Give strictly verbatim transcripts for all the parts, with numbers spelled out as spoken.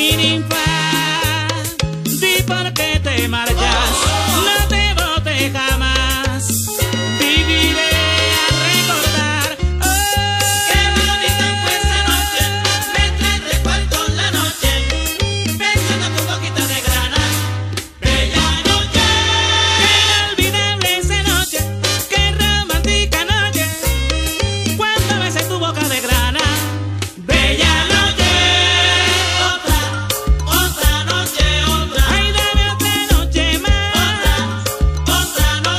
mi ninfa, di por qué te marchas, no te bote jamás, viviré a recordar. Oh, qué bonita fue esa noche, me trae recuerdos la noche, pensando en tu boquita de grana, bella noche. qué inolvidable esa noche, qué romántica noche, cuando besé tu boca de grana, bella noche. Otra, otra noche, otra, Ay, dame otra noche más. otra, otra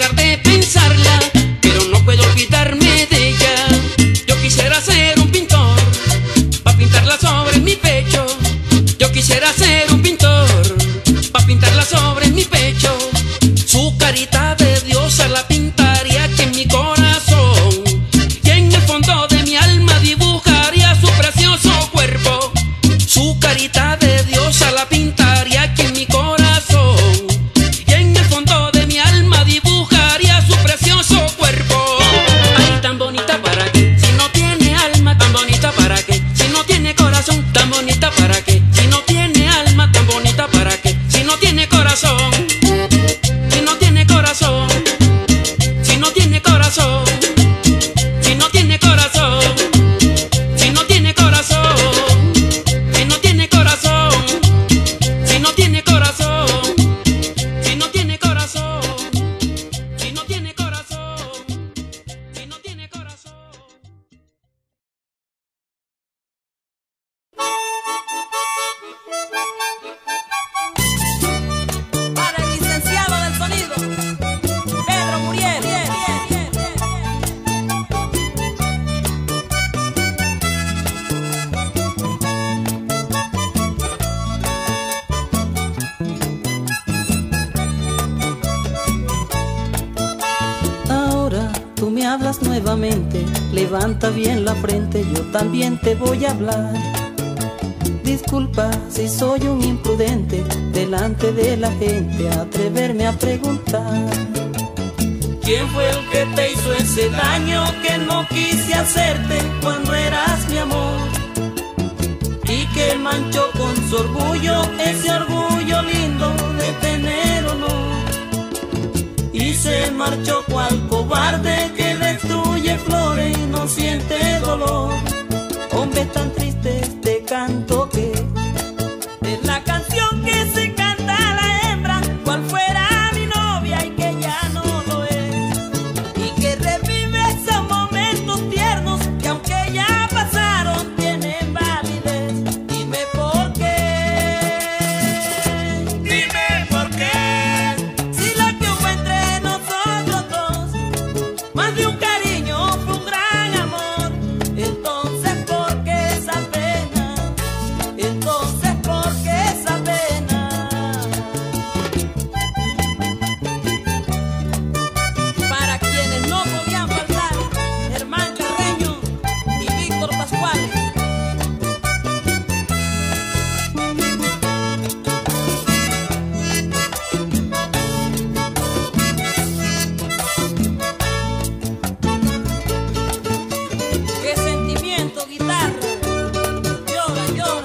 dejar de pensarla, pero no puedo olvidarme de ella. Yo quisiera ser un pintor, pa' pintarla sobre mi pecho. Yo quisiera ser un pintor, pa' pintarla sobre mi pecho. Su carita de diosa la pintaría aquí en mi corazón, y en el fondo de mi alma dibujaría su precioso cuerpo. Su carita de diosa la pintaría aquí en mi corazón, y en el fondo de mi alma dibujaría su precioso cuerpo. Ay, tan bonita para qué, si no tiene alma, tan bonita para qué, si no tiene corazón, tan bonita para qué, si no tiene alma, tan bonita para qué, si no tiene corazón, si no tiene corazón, si no tiene corazón, si no tiene corazón, si no tiene corazón, si no tiene corazón, si no tiene corazón, si no tiene corazón, si no tiene corazón, si no tiene corazón. Para el licenciado del sonido, Pedro Muriel. Ahora tú me hablas nuevamente, levanta bien la frente, yo también te voy a hablar. Disculpa si soy un imprudente, delante de la gente atreverme a preguntar. ¿Quién fue el que te hizo ese daño que no quise hacerte cuando eras mi amor? Y que manchó con su orgullo, ese orgullo lindo de tener honor. Y se marchó cual cobarde que destruye flores y no siente dolor. Hombre tan triste este canto que Es la canción que se canta a la hembra, cual fuera mi novia y que ya no lo es. Y que revive esos momentos tiernos que aunque ya pasaron tienen validez. Dime por qué, dime por qué. Si lo que hubo entre nosotros dos, más de un cariño fue un gran amor. Entonces ¿por qué esa pena? Entonces ¿por qué esa pena? Para quienes no podían faltar, Germán Carreño y Víctor Pascuales. Qué sentimiento, guitarra, llora, llora.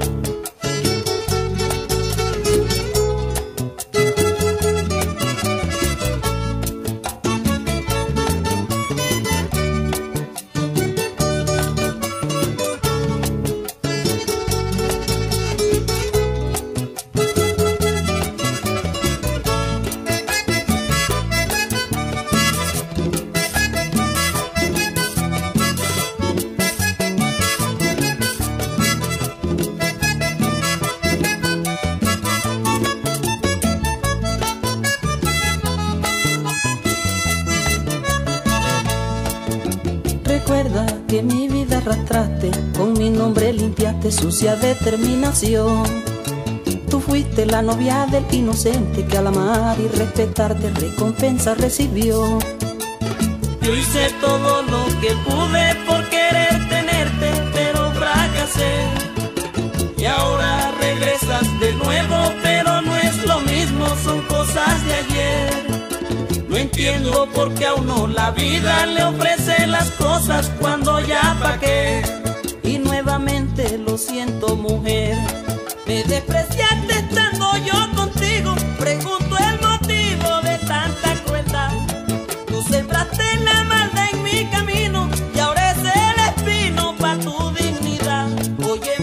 recuerda que mi vida arrastraste, con mi nombre limpiaste sucia determinación. Tú fuiste la novia del inocente que al amar y respetarte recompensa recibió. Yo hice todo lo que pude por querer tenerte, pero fracasé. Y ahora regresas de nuevo, pero no es lo mismo, son cosas de ayer. No entiendo por qué a uno la vida le ofrece las cosas cuando ya pa' qué. Y nuevamente lo siento, mujer, Me despreciaste estando yo contigo, pregunto el motivo de tanta crueldad. Tú sembraste la maldad en mi camino y ahora es el espino pa' tu dignidad. Oye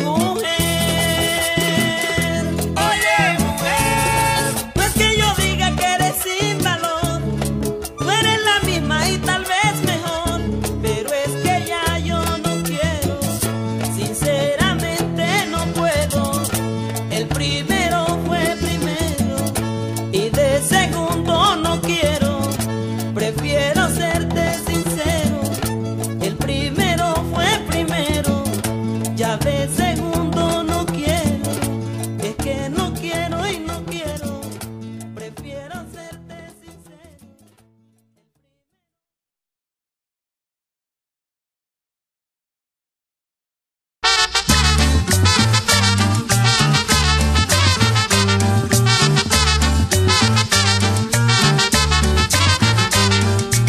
mujer, oye mujer, no es que yo diga que eres sin valor, tú eres la misma y tal vez mejor, pero es que ya yo no quiero, sinceramente no puedo. El primero fue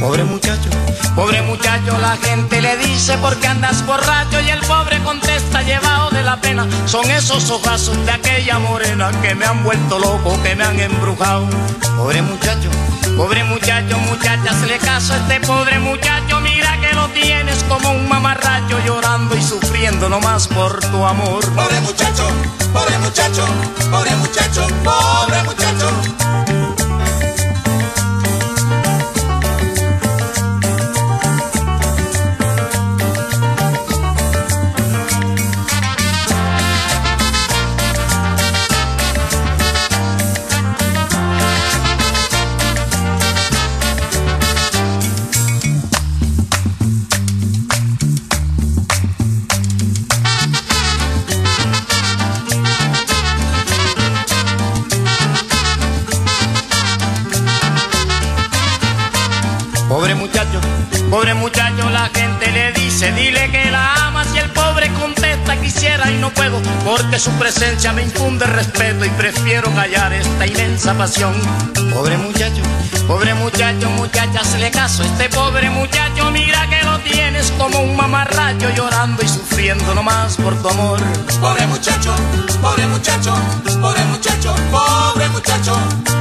Pobre muchacho, pobre muchacho, la gente le dice porque andas borracho y el pobre contesta llevado de la pena. Son esos ojazos de aquella morena que me han vuelto loco, que me han embrujado. Pobre muchacho, pobre muchacho, muchacha, hazle caso a este pobre muchacho. Mira que lo tienes como un mamarracho llorando y sufriendo nomás por tu amor. Pobre muchacho, pobre muchacho, pobre muchacho, pobre muchacho. Pobre muchacho, pobre muchacho, la gente le dice, dile que la amas y el pobre contesta, quisiera y no puedo, porque su presencia me infunde respeto y prefiero callar esta inmensa pasión. Pobre muchacho, pobre muchacho, muchacha, hazle caso a este pobre muchacho, mira que lo tienes como un mamarracho llorando y sufriendo nomás por tu amor. Pobre muchacho, pobre muchacho, pobre muchacho, pobre muchacho.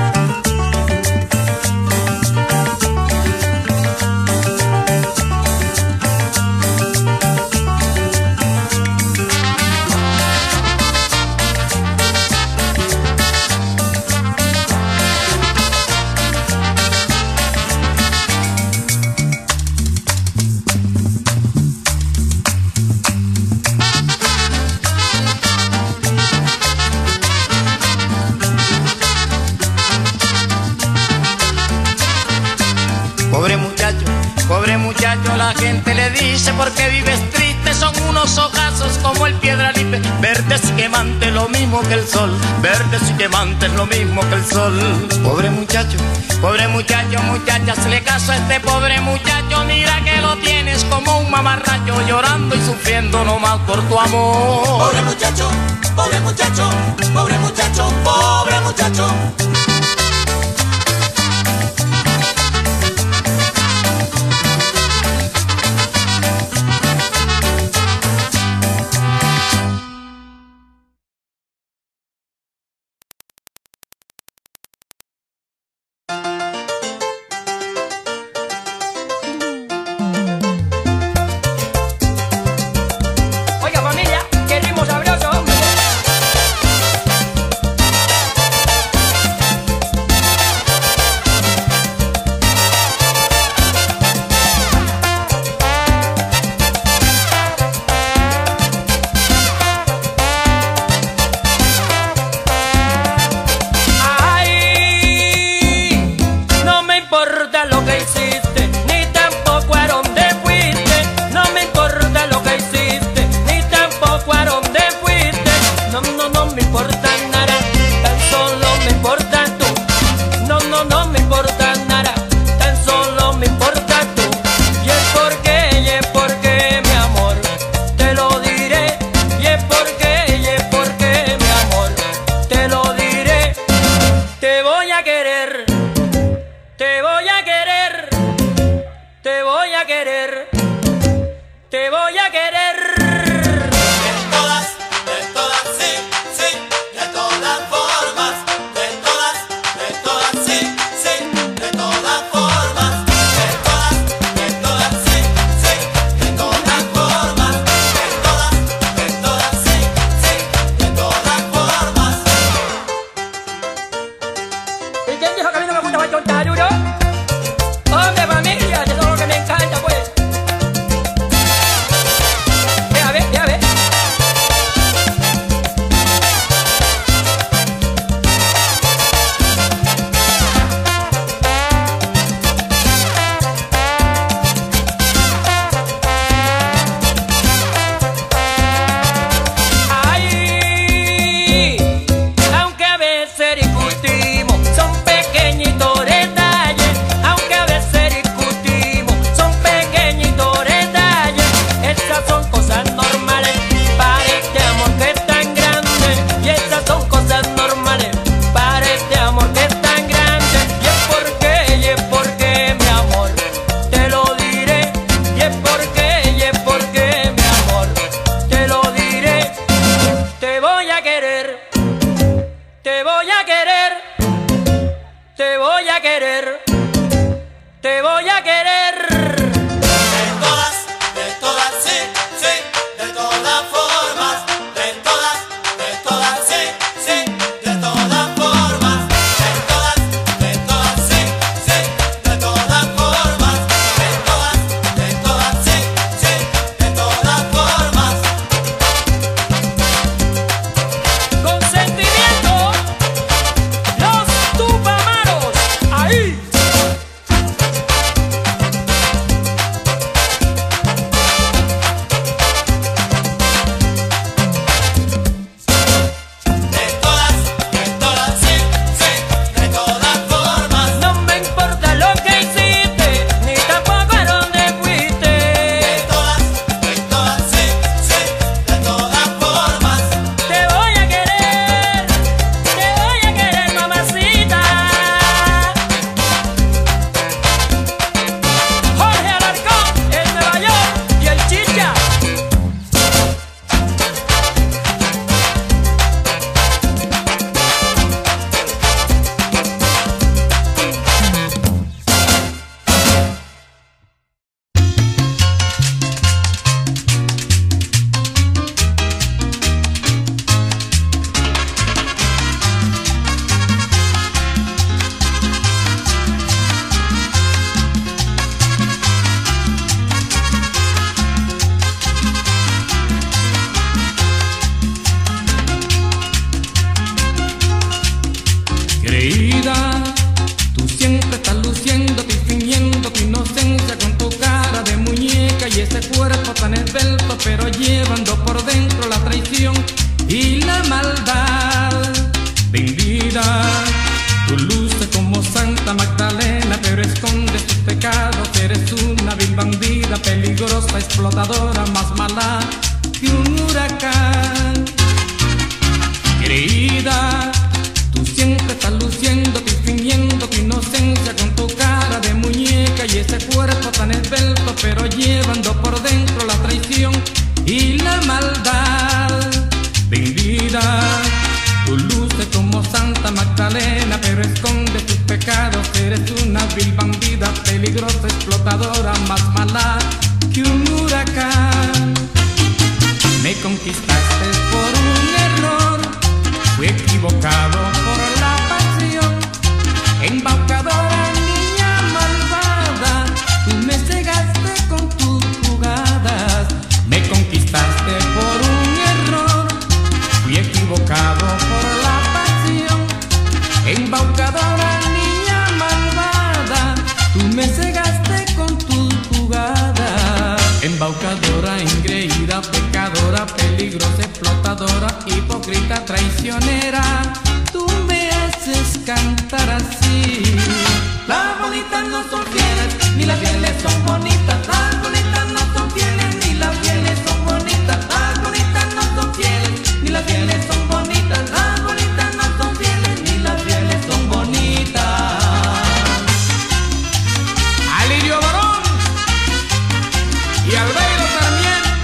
Pobre muchacho, pobre muchacho, la gente le dice porque vives triste, son unos ojazos como el piedralipe, verdes y quemantes lo mismo que el sol, verdes y quemantes lo mismo que el sol. Pobre muchacho, pobre muchacho, muchacha, hazle caso a este pobre muchacho, mira que lo tienes como un mamarracho llorando y sufriendo nomás por tu amor. Pobre muchacho, pobre muchacho, pobre muchacho, pobre muchacho. Oiga familia, qué ritmo sabroso, hombre. Ay, no me importa lo que hiciste, ni tampoco a dónde fuiste. No me importa lo que hiciste, ni tampoco a dónde fuiste. No, no, no me importa nada, tan solo me importa tú. No, no, no me importa nada, tan solo me importa tú. Y es porque, y es porque, mi amor, te lo diré. Y es porque, y es porque, mi amor, te lo diré. Te voy a querer, te voy a querer, te voy a querer, te voy a querer. De todas, de todas, sí, sí, de todas formas. De todas, de todas, sí, sí, de todas formas. De todas, de todas, sí, sí, de todas formas. De todas, de todas, sí, sí, de todas formas. ¿Y quién dijo que a mí no me gusta bailar taruro? Hombre, familia, eso es lo que me encanta, pues. te voy a querer. De todas, de todas, sí, sí, de todas formas, de todas, de todas, sí, sí, de todas formas, de todas, de todas, sí, sí, de todas formas, de todas, de todas, sí, sí, de todas formas. Con sentimiento, los Tupamaros, ahí. De todas, de todas, sí, sí, de todas formas. No me importa lo que hiciste, ni tampoco a dónde fuiste. De todas, de todas, sí, sí, de todas formas. Te voy a querer, te voy a querer, mamacita. Jorge Alarcón, el Nueva York y el Chicha. Querida, tú siempre estás luciéndote y fingiendo tu inocencia con tu cara de muñeca y ese cuerpo tan esbelto, pero llevando por dentro la traición y la maldad. Vendida, tú luces como Santa Magdalena, pero escondes tus pecados. Eres una vil bandida, peligrosa, explotadora, más mala que un huracán. Querida, tú siempre estás luciéndote y fingiendo tu inocencia con tu cara de muñeca y ese cuerpo tan esbelto, pero llevando por dentro la traición y la maldad. Vendida, tú luces como Santa Magdalena, pero escondes tus pecados. Eres una vil bandida, peligrosa, explotadora, más mala que un huracán. Me conquistaste por un error, fui equivocado por la pasión. Embaucadora, niña malvada, tú me cegaste con tus jugadas. Me conquistaste por un error, fui equivocado por la pasión. Embaucadora, niña malvada, tú me cegaste con tus jugadas. Embaucadora, engreída, pecadora, peligrosa, explotadora, hipócrita, traicionera, tú me haces cantar así. Las bonitas no son fieles, ni las fieles son bonitas. Las bonitas no son fieles, ni las fieles son bonitas. Las bonitas no son fieles, ni las fieles son bonitas. Las bonitas no son fieles, ni las fieles son bonitas. Alirio Barón y Albeiro Sarmiento.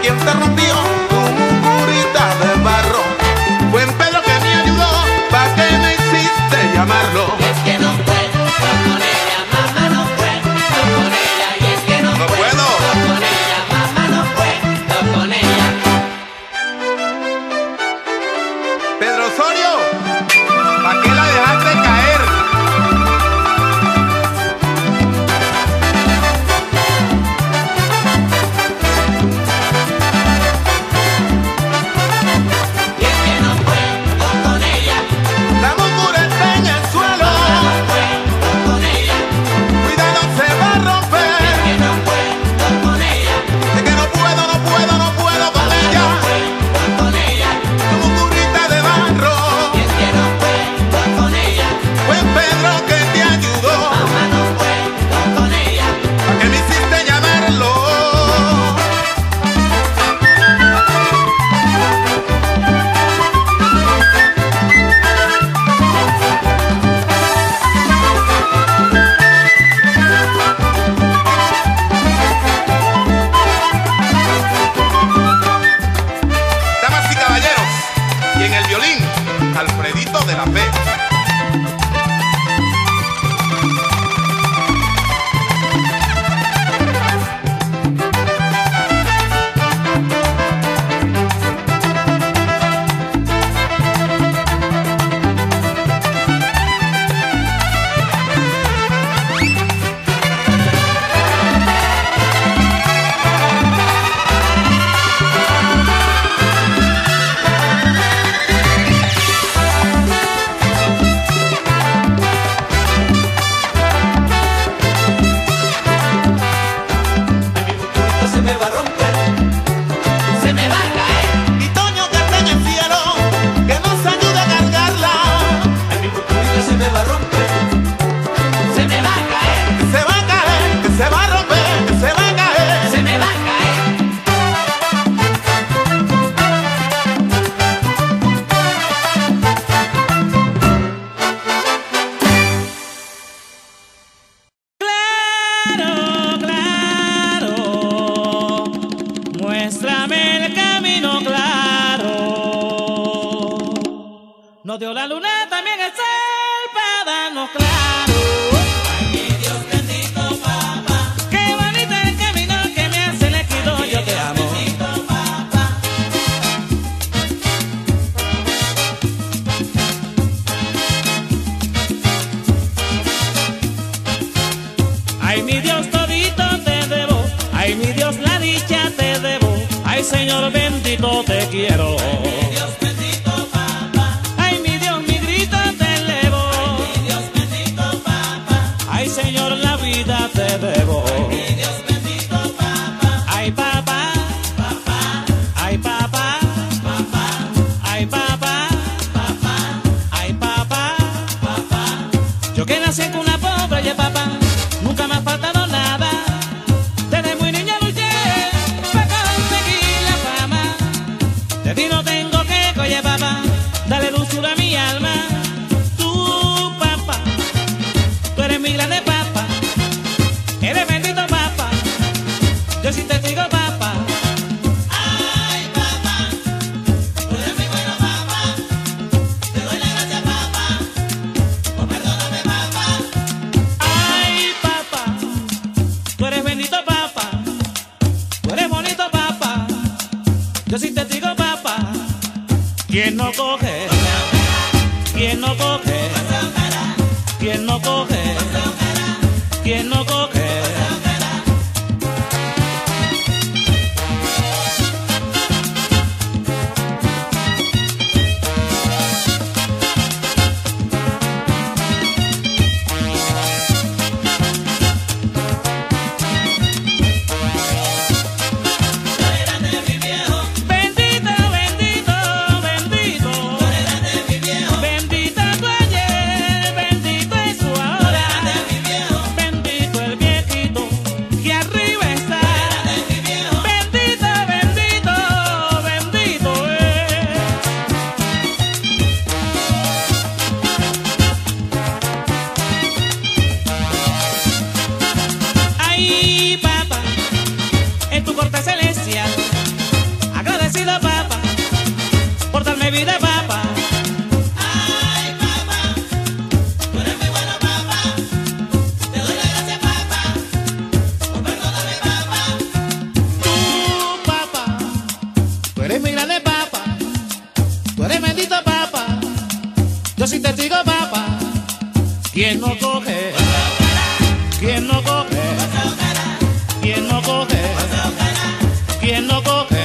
quien te rompió tu murita de barro. Fue en Pedro que me ayudó, pa' que me hiciste llamarlo. Y es que no puedo con ella, mamá, no puedo con ella. Y es que no, No puedo, puedo. con ella, mamá, no puedo con ella. Pedro Osorio, ¿pa' qué la dejaste caer? Y es que no puedo con ella, La mureta en el suelo, no puedo con ella. cuidado se va a romper. Que no puedo con ella, Es que no puedo, no puedo, no puedo con ella. puedo con ella. Tu murita de barro, Y es que no puedo con ella, fue Pedro que te ayudó, mamá, no puedo con ella. pa' que me hiciste llamarlo. Damas y caballeros, y en el violín, Alfredito de la Fe. Se me va a romper, se me va a caer. Y Toño que está en el cielo, que nos ayude a cargarla. Ay, mi buquita se me va a romper, se me va a caer, Que se va a caer, que se va a romper, que se va a caer. se me va a caer. Claro, claro, muéstrame el camino claro. Nos dio la luna, también el sol para darnos claro. Ay, mi Dios bendito, papá, Qué bonito el camino que me hace el equido, yo te amo. bendito, papá. Ay, mi Dios, todito te debo. Ay, mi Dios, la dicha te debo. Ay, Señor bendito, te quiero. Dios bendito, papá, Ay, mi Dios, mi grito te elevo. Dios bendito, papá, Ay, Señor, la vida te debo. Dios bendito, papá, Ay, papá, papá, ay, papá, papá, ay, papá, papá, ay, papá. papá. Yo que nací con una pobre, oye, papá, nunca me ha faltado nada. Desde muy niña luché para conseguir la fama. De ti no tengo que, oye, papá, dale dulzura a mi alma. Tú, papá, tú eres mi grande papá. Eres bendito papá. Yo sí te digo papá. Ay, papá, tú eres mi bueno, papá. Te doy la gracia, papá. Oh, perdóname, papá. Ay, papá, tú eres bendito papá. Tú eres bonito papá. Yo sí te digo papá. ¿Quién no coge? ¿Quién no coge? ¿Quién no coge? ¿Quién no coge? Bendito, bendito, bendito. Bendita tu ayer, bendito es su ahora. Yo soy testigo, papá. ¿Quién no coge? ¿Quién no coge? ¿Quién no coge? ¿Quién no coge?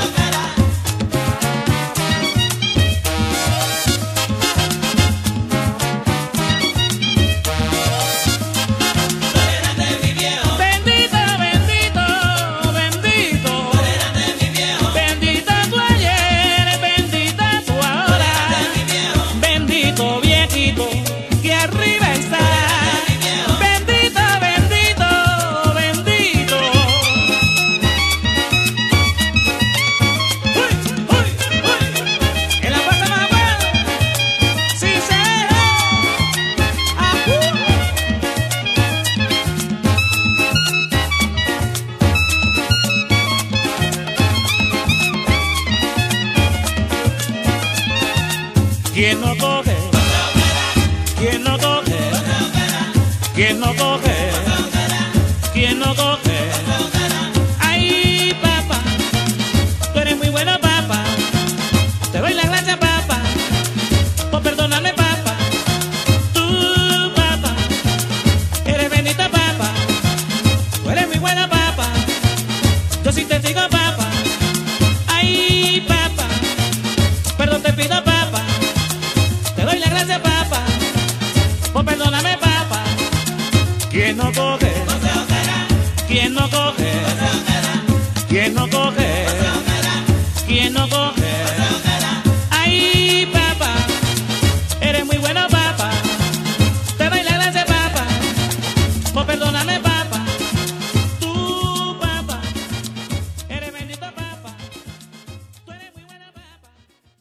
¿Quién no coge? ¿Quién no coge? ¿Quién no coge? ¿Quién no coge? Ay, papá, tú eres muy bueno, papá. Te doy las gracias, papá, por perdonarme, papá. Tú, papá, eres bendito, papá. Tú eres muy bueno, papá. Yo sí te digo, papá. Ay, papá, perdón te pido, papá. Te doy las gracias, papá, por perdóname, papá. ¿Quién no coge? ¿Quién no coge? ¿Quién no coge? ¿Quién no coge? Ay, papá, eres muy bueno, papá. Te doy las gracias, papá, por perdóname, papá. Tú, papá, eres bendito, papá. Tú eres muy buena, papá.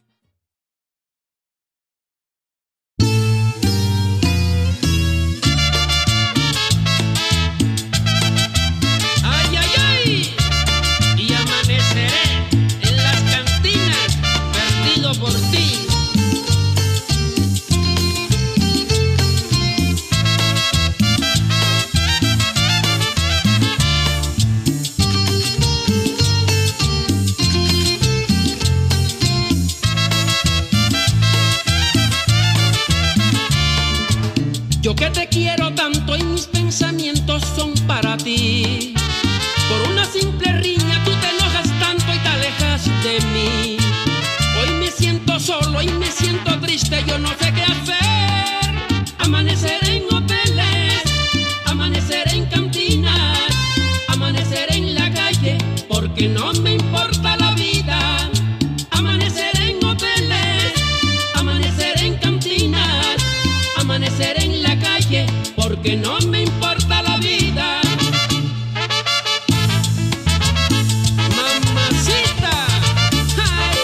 Ay, ay, ay, y amaneceré en las cantinas, perdido por ti. Yo que te quiero tanto y mis pensamientos son para ti. Por una simple riña tú te enojas tanto y te alejas de mí. Hoy me siento solo y me siento triste, yo no sé qué hacer. Amanecer en hoteles, amanecer en cantinas, amanecer en la calle, porque no me importa la vida. Amanecer en hoteles, amanecer en cantinas, amanecer en la calle, porque no me importa la vida. Mamacita, ay.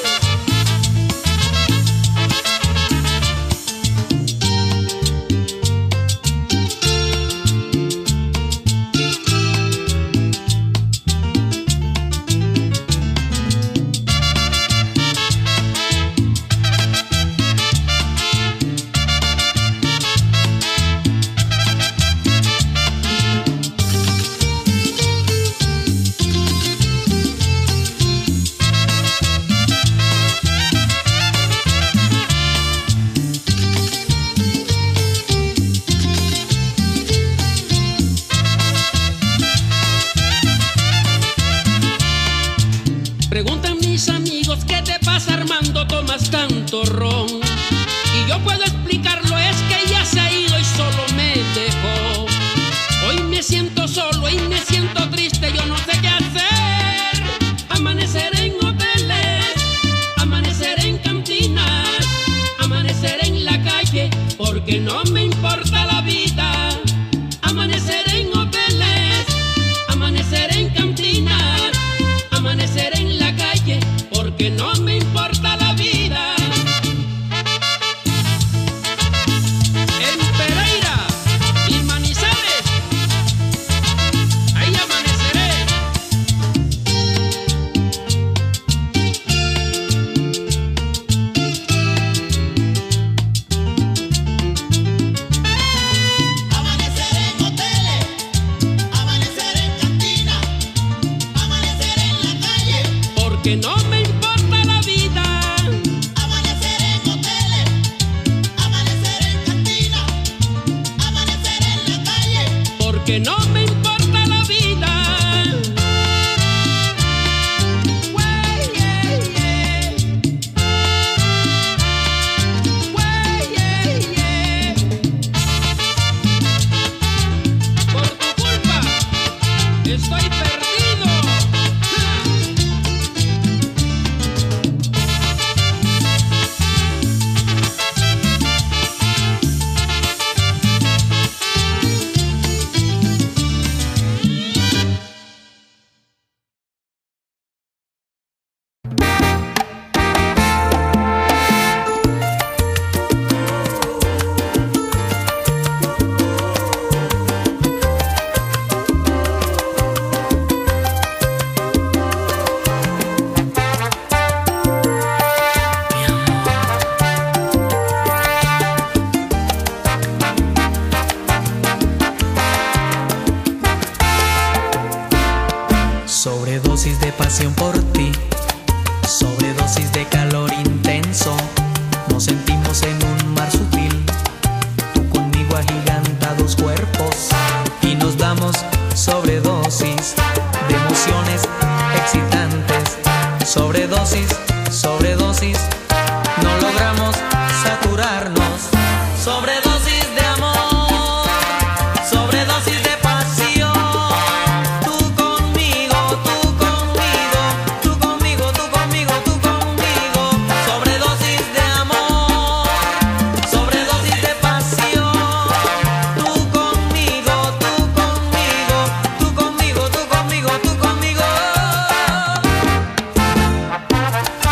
Preguntan mis amigos, ¿qué te pasa, Armando? Tomas tanto ron. Y yo puedo explicarlo, es que ella se ha ido y solo me dejó. Hoy me siento solo y me siento triste, yo no sé qué hacer. Amanecer en hoteles, amanecer en cantinas, amanecer en la calle, porque no me importa la vida. Amanecer en hoteles, amanecer en cantinas, amanecer en la calle, porque no me importa la vida. En Pereira y Manizales, ahí amaneceré. porque no me importa la vida. Wey, yeah, yeah. Wey, yeah, yeah. Por tu culpa estoy perdido. Ja. Sobredosis de pasión por ti, sobredosis de calor intenso. Nos sentimos en un mar sutil, tú conmigo agigantados cuerpos, y nos damos sobredosis de emociones excitantes. Sobredosis, sobredosis, no logramos saturarnos. Sobredosis de amor, sobredosis de pasión. Tú conmigo, tú conmigo, tú conmigo, tú conmigo, tú conmigo. Sobredosis de amor, sobredosis de pasión. Tú conmigo, tú conmigo, tú conmigo, tú conmigo, tú conmigo.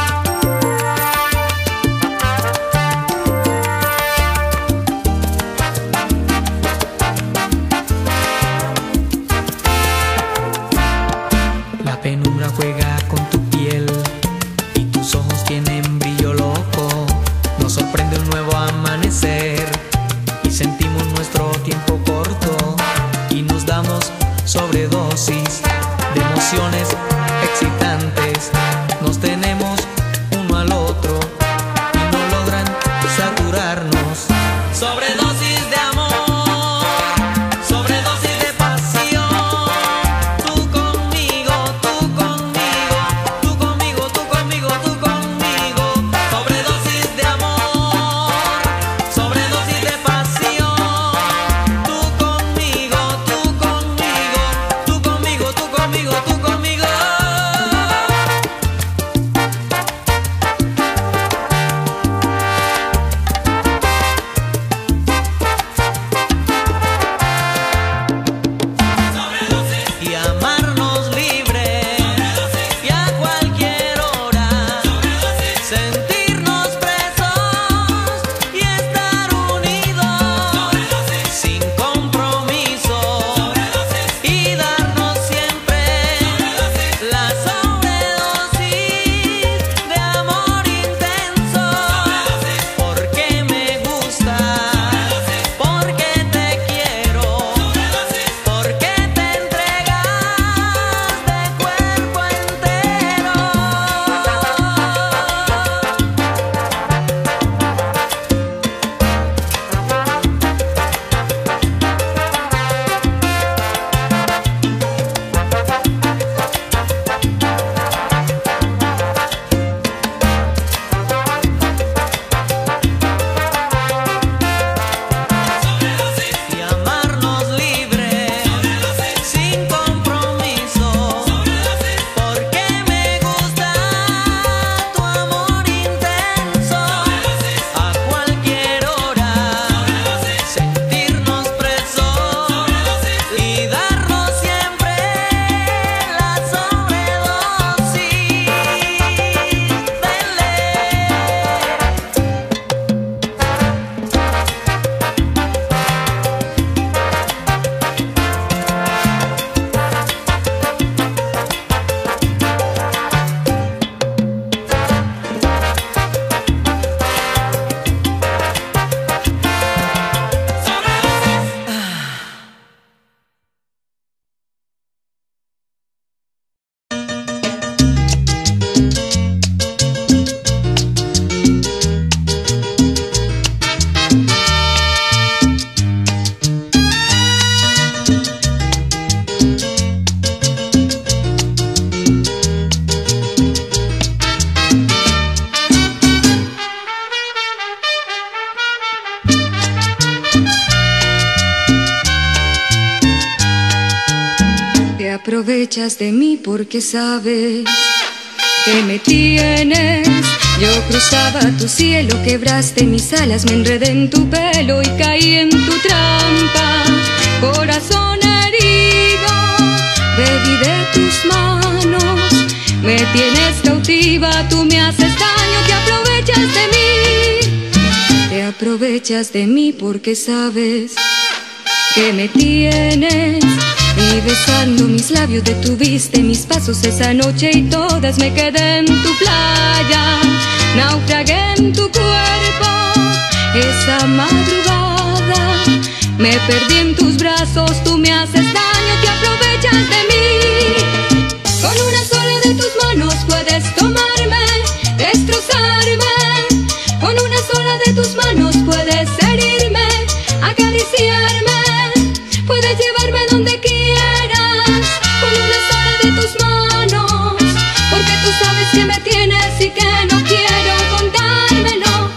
Te aprovechas de mí porque sabes que me tienes. Yo cruzaba tu cielo, quebraste mis alas, me enredé en tu pelo y caí en tu trampa. Corazón herido, bebí de tus manos, me tienes cautiva, tú me haces daño, te aprovechas de mí. Te aprovechas de mí porque sabes que me tienes. Y besando mis labios detuviste mis pasos esa noche y todas me quedé en tu playa. Naufragué en tu cuerpo esa madrugada, me perdí en tus brazos, tú me haces daño, te aprovechas de mí. Con una sola de tus manos puedes tomarme, destrozarme. Con una sola de tus manos puedes herirme, acariciarme, puedes llevarme donde quieras. Con una sola de tus manos, porque tú sabes que me tienes y que no quiero contármelo.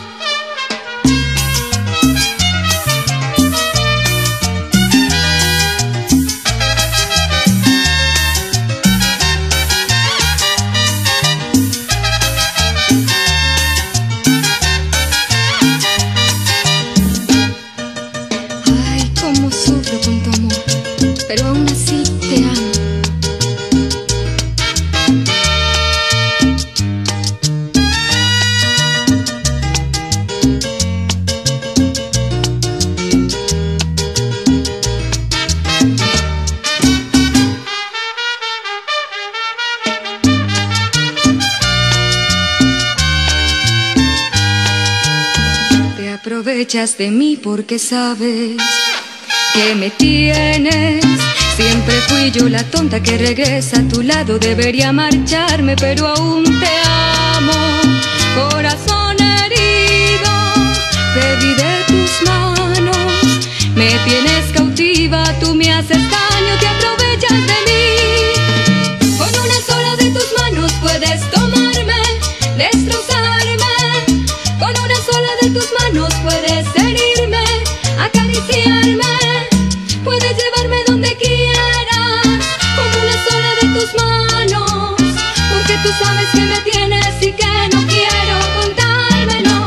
Ay, cómo sufro con tu amor, pero aún así te amo. Te aprovechas de mí porque sabes que me tienes. Siempre fui yo la tonta que regresa a tu lado. Debería marcharme, pero aún te amo. Corazón herido, bebí de tus manos, me tienes cautiva, tú me haces daño, te aprovechas de mí. Con una sola de tus manos puedes tomarme, destrozarme. Con una sola de tus manos puedes herirme, acariciarme, puedes llevarme donde quieras. Con una sola de tus manos, porque tú sabes que me tienes y que no quiero contármelo.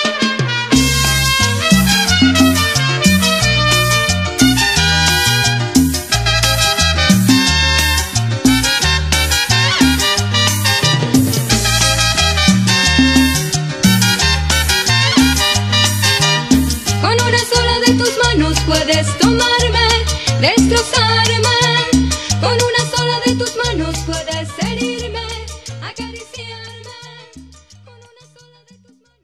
Con una sola de tus manos puedes tomarme, destrozarme. Con una sola de tus manos puedes herirme, acariciarme. Con una sola de tus manos.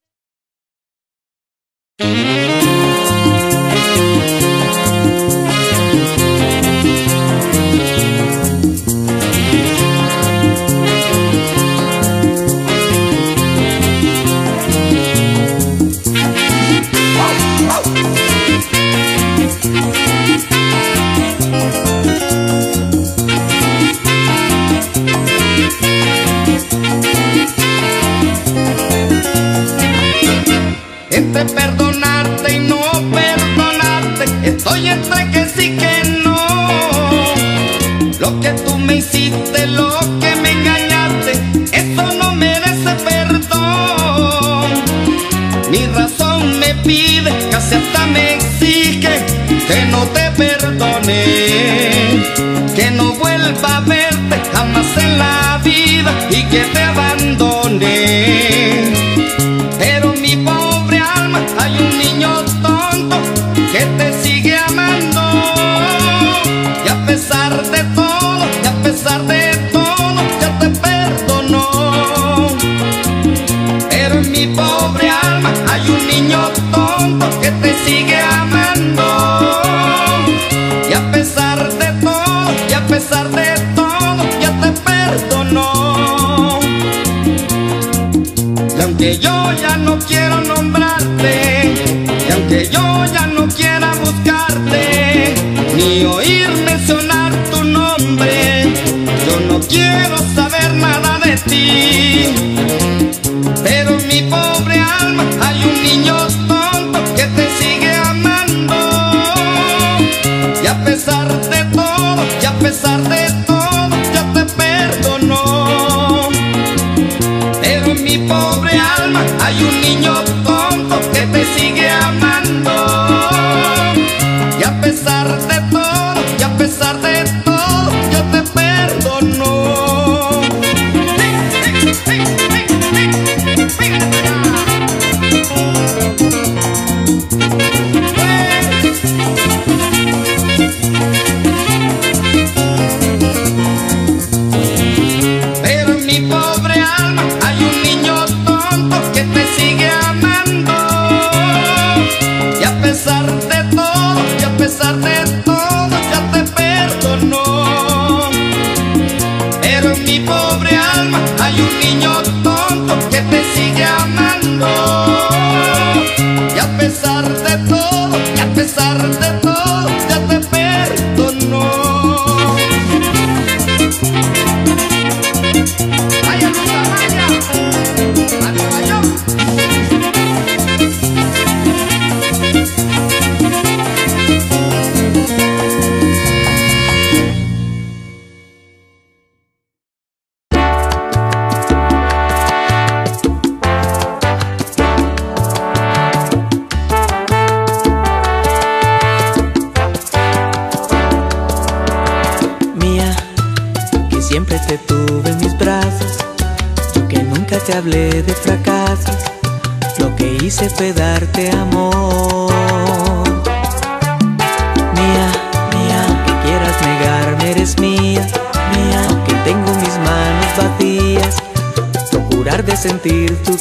Entre perdonarte y no perdonarte, estoy entre que sí que no. Lo que tú me hiciste, lo que me engañaste, eso no merece perdón. Mi razón me pide, casi hasta me exige que no te perdone, que no vuelva a verte jamás en la vida y que te abandone. Pero mi pobre alma, hay un niño tonto que te sigue amando. Y a pesar de todo, y a pesar de todo, ya te perdonó. Pero en mi pobre alma hay un niño tonto que te sigue amando. Y a pesar de todo, y a pesar de todo, ya te perdonó. Y aunque yo ya no quiero nombrarte, y aunque yo ya no quiera buscarte, ni oír mencionar tu nombre, yo no quiero saber nada de ti. Pero en mi pobre alma hay un niño tonto que pesar de todo ya te perdonó. Pero en mi pobre alma hay un niño tonto que te sigue amando. Y a pesar de todo, y a pesar de todo, ya te perdonó. ¡Vaya, Luisa, vaya! ¡A Nueva York! Siempre te tuve en mis brazos, yo que nunca te hablé de fracasos, lo que hice fue darte amor. Mía, mía, aunque quieras negarme eres mía, mía, aunque tengo mis manos vacías, procurar de sentir tu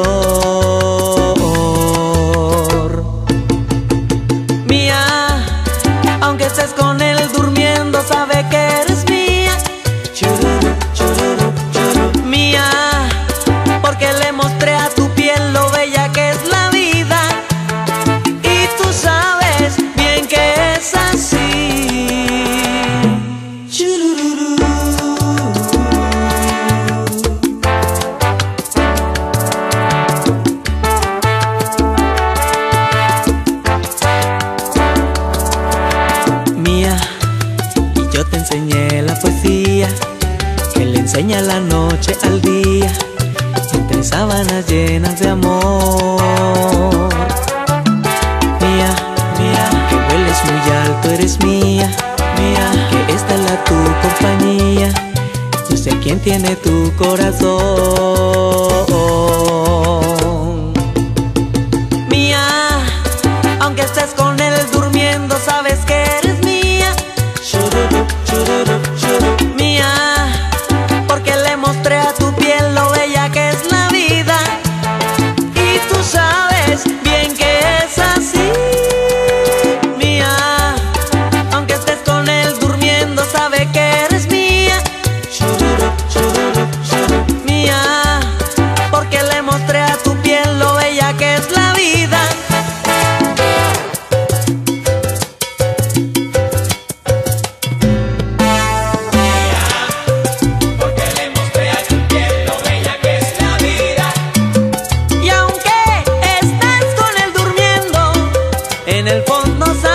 calor. Mía, aunque estés con él durmiendo, sabe que eres mía. Chururu, chururu, chururu. Mía, porque le mostré a tu piel lo bella que es la vida, y tú sabes bien que es así. Chururu. Mía, y yo te enseñé la poesía que le enseña la noche al día, entre sábanas llenas de amor. Mía, mía, que hueles muy alto, eres mía, mía, que esta es la tu compañía, yo sé quién tiene tu corazón. Mía, aunque estés con él durmiendo, sabes que eres mía. Chururu, chururu, chururu. Mía, porque le mostré a tu piel lo bella que es la vida, y tú sabes bien que es así. Mía, aunque estés con él durmiendo, sabe que eres mía. Chururu, chururu, chururu. Mía, porque le mostré a tu piel lo bella que es la vida. Y aunque estés con él durmiendo, en el fondo